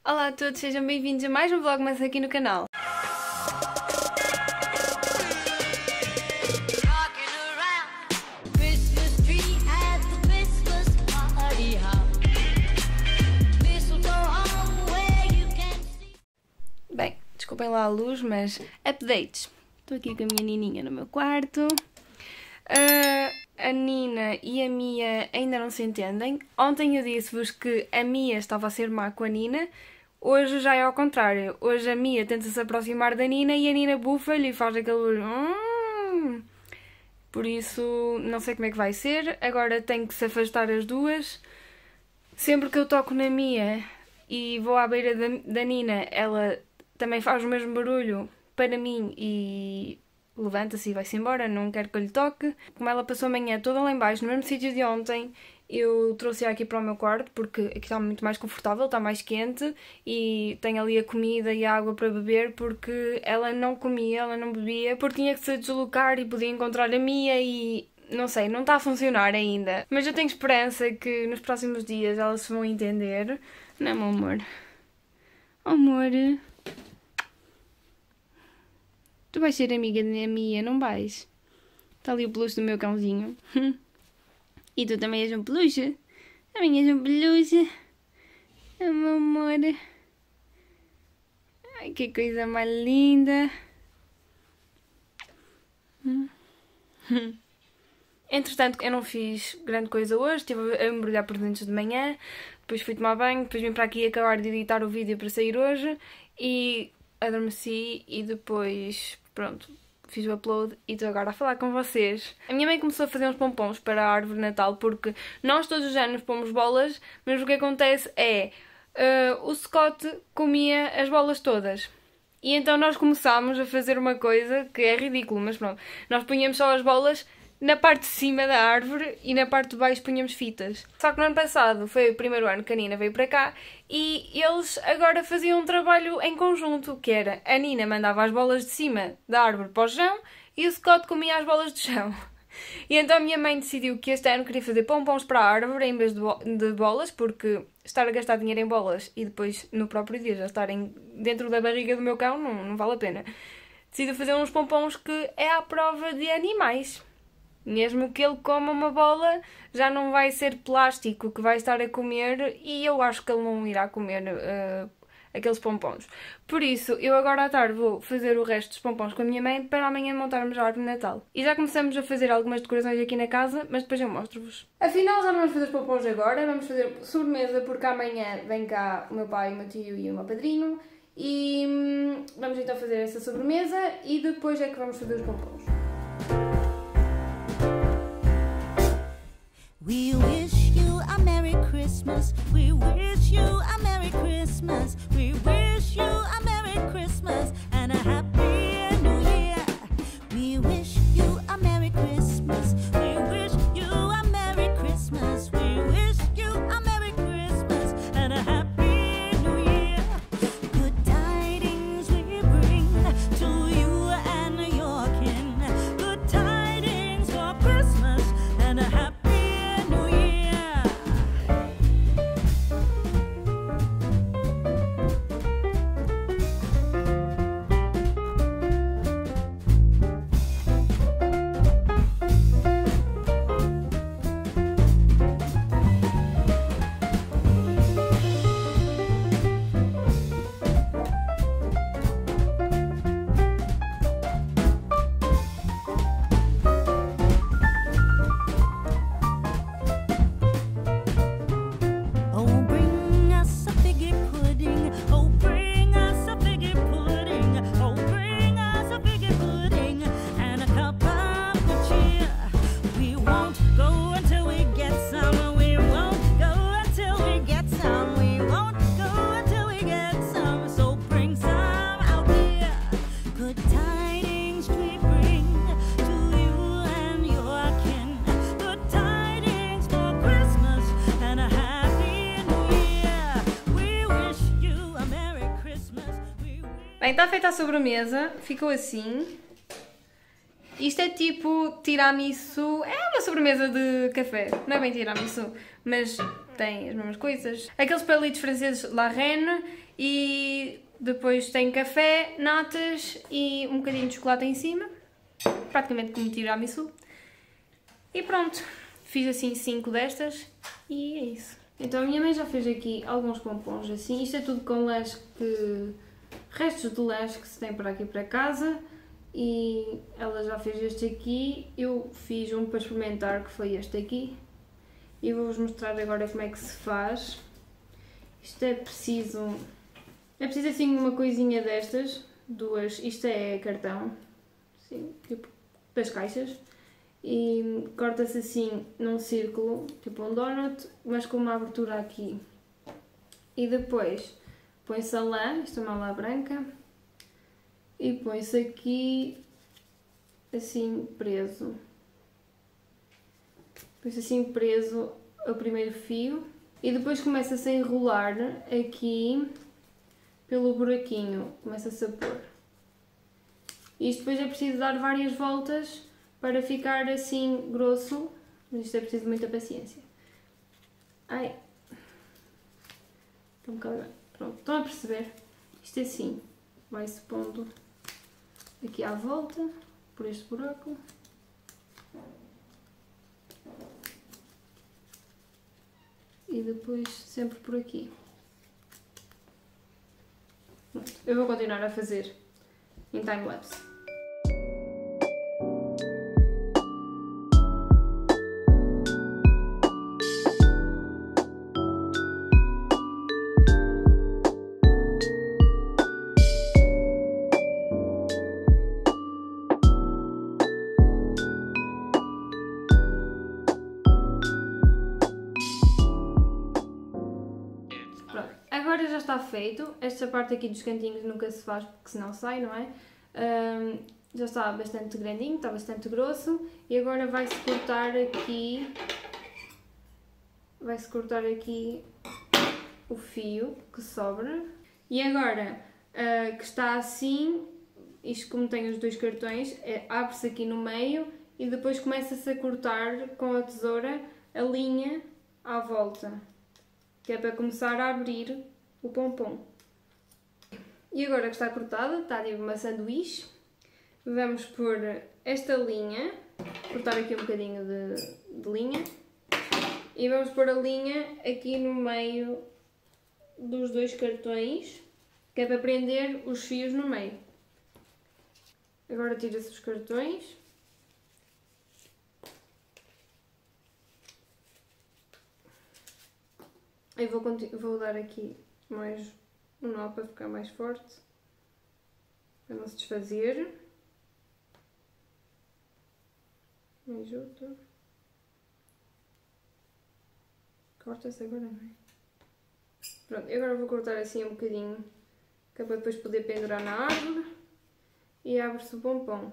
Olá a todos, sejam bem-vindos a mais um Vlogmas aqui no canal. Bem, desculpem lá a luz, mas updates. Estou aqui com a minha Nininha no meu quarto. A Nina e a Mia ainda não se entendem. Ontem eu disse-vos que a Mia estava a ser má com a Nina. Hoje já é ao contrário. Hoje a Mia tenta se aproximar da Nina e a Nina bufa-lhe e faz aquele... Por isso, não sei como é que vai ser. Agora tenho que se afastar as duas. Sempre que eu toco na Mia e vou à beira da Nina, ela também faz o mesmo barulho para mim e levanta-se e vai-se embora, não quero que eu lhe toque. Como ela passou a manhã toda lá em baixo, no mesmo sítio de ontem, eu trouxe-a aqui para o meu quarto porque aqui está muito mais confortável, está mais quente e tenho ali a comida e a água para beber porque ela não comia, ela não bebia, porque tinha que se deslocar e podia encontrar a Mia e... não sei, não está a funcionar ainda. Mas eu tenho esperança que nos próximos dias elas se vão entender. Não, meu amor? Amor... Tu vais ser amiga da Mia, não vais? Está ali o peluche do meu cãozinho. E tu também és um peluche? Também és um peluche? Oh, meu amor. Ai, que coisa mais linda. Entretanto, eu não fiz grande coisa hoje. Estive a embrulhar presentes de manhã. Depois fui tomar banho. Depois vim para aqui acabar de editar o vídeo para sair hoje. E adormeci e depois... pronto, fiz o upload e estou agora a falar com vocês. A minha mãe começou a fazer uns pompons para a árvore de Natal porque nós todos os anos pomos bolas, mas o que acontece é o Scott comia as bolas todas. E então nós começámos a fazer uma coisa que é ridículo, mas pronto. Nós punhamos só as bolas na parte de cima da árvore e na parte de baixo punhamos fitas. Só que no ano passado foi o primeiro ano que a Nina veio para cá e eles agora faziam um trabalho em conjunto, que era a Nina mandava as bolas de cima da árvore para o chão e o Scott comia as bolas do chão. E então a minha mãe decidiu que este ano queria fazer pompons para a árvore em vez de bolas, porque estar a gastar dinheiro em bolas e depois no próprio dia já estarem dentro da barriga do meu cão não vale a pena. Decidiu fazer uns pompons que é à prova de animais. Mesmo que ele coma uma bola, já não vai ser plástico que vai estar a comer e eu acho que ele não irá comer aqueles pompons. Por isso, eu agora à tarde vou fazer o resto dos pompons com a minha mãe para amanhã montarmos a árvore de Natal. E já começamos a fazer algumas decorações aqui na casa, mas depois eu mostro-vos. Afinal, já não vamos fazer os pompons agora, vamos fazer sobremesa porque amanhã vem cá o meu pai, o meu tio e o meu padrinho e vamos então fazer essa sobremesa e depois é que vamos fazer os pompons. We wish you a Merry Christmas. We wish you a Merry Christmas. We wish you a Merry Christmas and a Happy New Year. We wish you a Merry Christmas. We wish you a Merry Christmas. We wish you a Merry Christmas and a Happy New Year. Good tidings we bring to you and your kin. Good tidings for Christmas and a Happy Bem, está feita a sobremesa, ficou assim. Isto é tipo tiramisu, é uma sobremesa de café, não é bem tiramisu, mas tem as mesmas coisas. Aqueles palitos franceses La Reine e depois tem café, natas e um bocadinho de chocolate em cima. Praticamente como tiramisu. E pronto, fiz assim 5 destas e é isso. Então a minha mãe já fez aqui alguns pompons assim. Isto é tudo com restos de lanche que se tem para aqui para casa. E ela já fez este aqui. Eu fiz um para experimentar que foi este aqui. E vou-vos mostrar agora como é que se faz. Isto é preciso assim uma coisinha destas, duas, isto é cartão, assim, tipo das caixas, e corta-se assim num círculo, tipo um donut, mas com uma abertura aqui. E depois põe-se a lã, isto é uma lã branca, e põe-se aqui assim preso. Põe-se assim preso o primeiro fio, e depois começa-se a enrolar aqui pelo buraquinho, começa-se a pôr. Isto depois é preciso dar várias voltas para ficar assim grosso, mas isto é preciso muita paciência. Ai, está um bocado bem. Pronto, estão a perceber? Isto é assim, vai-se pondo aqui à volta, por este buraco. E depois sempre por aqui. Eu vou continuar a fazer em time-lapse. Agora já está feito, esta parte aqui dos cantinhos nunca se faz porque senão sai, não é? Já está bastante grandinho, está bastante grosso e agora vai-se cortar aqui o fio que sobra. E agora que está assim, isto como tem os dois cartões, abre-se aqui no meio e depois começa-se a cortar com a tesoura a linha à volta, que é para começar a abrir o pompom. E agora que está cortada, está tipo uma sanduíche, vamos pôr esta linha, cortar aqui um bocadinho de linha, e vamos pôr a linha aqui no meio dos dois cartões, que é para prender os fios no meio. Agora tira-se os cartões. Eu vou dar aqui mais um nó para ficar mais forte, para não se desfazer. Mais outro. Corta-se agora, não é? Pronto, agora vou cortar assim um bocadinho, que é para depois poder pendurar na árvore. E abre-se o pompom.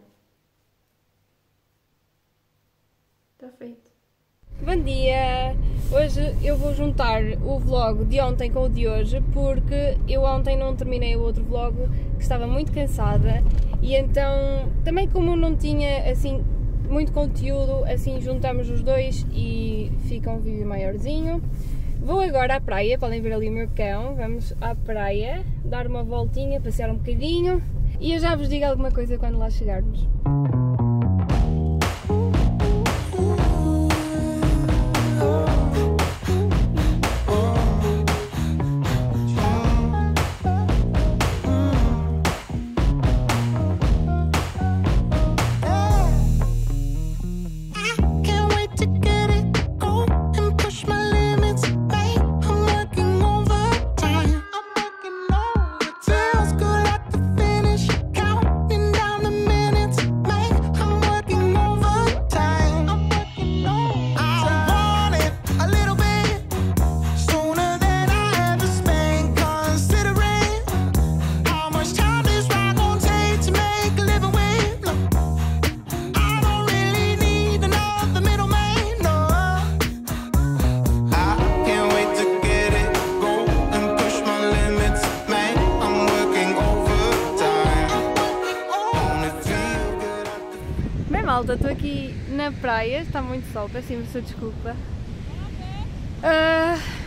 Está feito. Bom dia! Hoje eu vou juntar o vlog de ontem com o de hoje porque eu ontem não terminei o outro vlog, que estava muito cansada, e então também como não tinha assim muito conteúdo, assim juntamos os dois e fica um vídeo maiorzinho. Vou agora à praia, podem ver ali o meu cão, vamos à praia, dar uma voltinha, passear um bocadinho e eu já vos digo alguma coisa quando lá chegarmos. Malta, estou aqui na praia, está muito sol, peço imensa desculpa.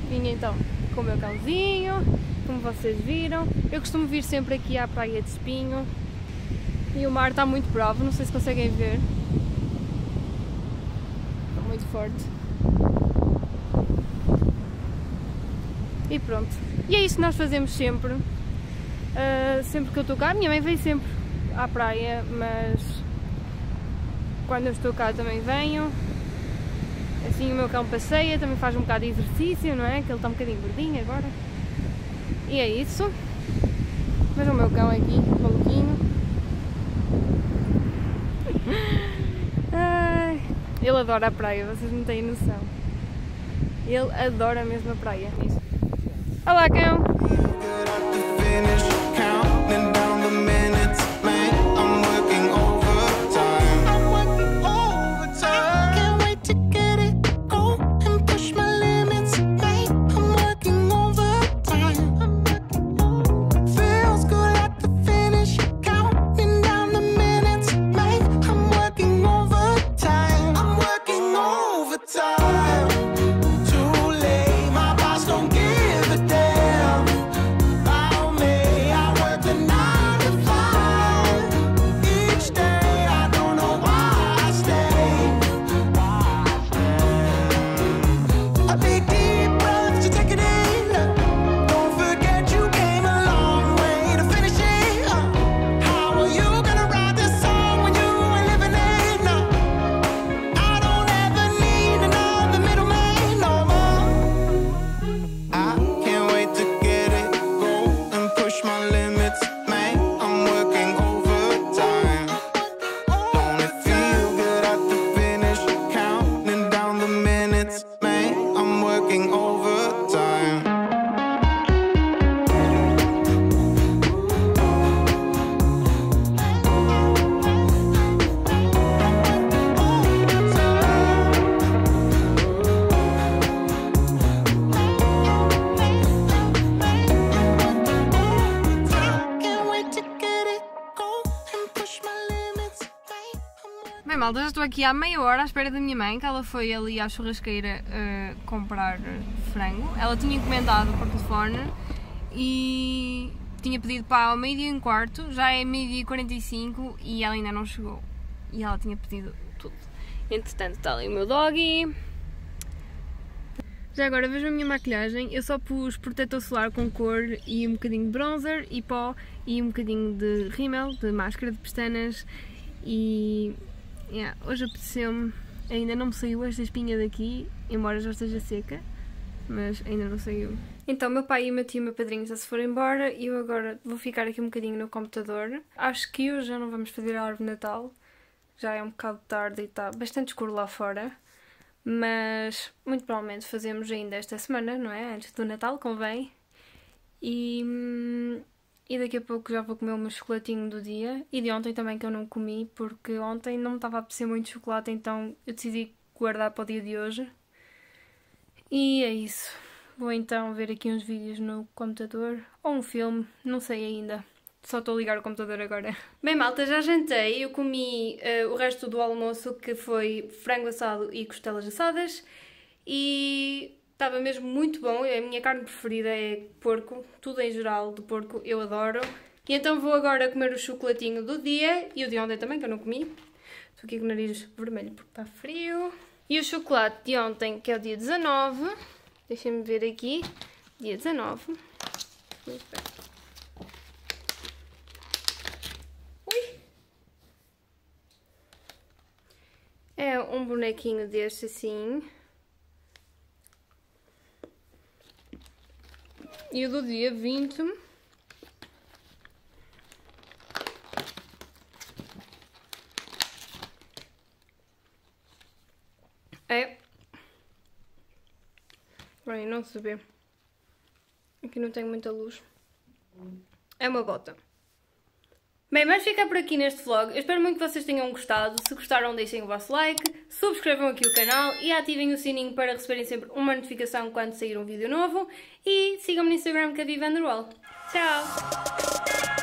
Vim então com o meu cãozinho, como vocês viram. Eu costumo vir sempre aqui à praia de Espinho. E o mar está muito bravo, não sei se conseguem ver. Está muito forte. E pronto. E é isso que nós fazemos sempre. Sempre que eu estou cá, a minha mãe vem sempre à praia, mas quando eu estou cá também venho. Assim o meu cão passeia, também faz um bocado de exercício, não é? Que ele está um bocadinho gordinho agora. E é isso. Vejam o meu cão aqui, maluquinho. Ai, ele adora a praia, vocês não têm noção. Ele adora mesmo a praia. Isso. Olá, cão! Bem, malta, já estou aqui há meia hora à espera da minha mãe, que ela foi ali à churrasqueira comprar frango. Ela tinha encomendado por telefone e tinha pedido para ao 12:15, já é 12:45 e ela ainda não chegou. E ela tinha pedido tudo. Entretanto, está ali o meu doggy. Já agora vejam a minha maquilhagem, eu só pus protetor solar com cor e um bocadinho de bronzer e pó e um bocadinho de rímel, de máscara de pestanas e... Yeah, hoje apeteceu-me, ainda não me saiu esta espinha daqui, embora já esteja seca, mas ainda não saiu. Então, meu pai e o meu tio e o meu padrinho já se foram embora e eu agora vou ficar aqui um bocadinho no computador. Acho que hoje já não vamos fazer a árvore de Natal, já é um bocado tarde e está bastante escuro lá fora, mas muito provavelmente fazemos ainda esta semana, não é? Antes do Natal, convém. E daqui a pouco já vou comer o meu chocolatinho do dia. E de ontem também, que eu não comi, porque ontem não me estava a apetecer muito chocolate, então eu decidi guardar para o dia de hoje. E é isso. Vou então ver aqui uns vídeos no computador, ou um filme, não sei ainda. Só estou a ligar o computador agora. Bem, malta, já jantei. Eu comi o resto do almoço, que foi frango assado e costelas assadas. E... estava mesmo muito bom, a minha carne preferida é porco, tudo em geral de porco eu adoro. E então vou agora comer o chocolatinho do dia e o de ontem também, que eu não comi. Estou aqui com o nariz vermelho porque está frio. E o chocolate de ontem, que é o dia 19, deixem-me ver aqui, dia 19. Ui! É um bonequinho deste assim. E o do dia 20 é... Bem, não se vê. Aqui não tenho muita luz. É uma bota. Bem, mas fica por aqui neste vlog. Eu espero muito que vocês tenham gostado. Se gostaram, deixem o vosso like, subscrevam aqui o canal e ativem o sininho para receberem sempre uma notificação quando sair um vídeo novo. E sigam-me no Instagram, que é Viva Underwall. Tchau!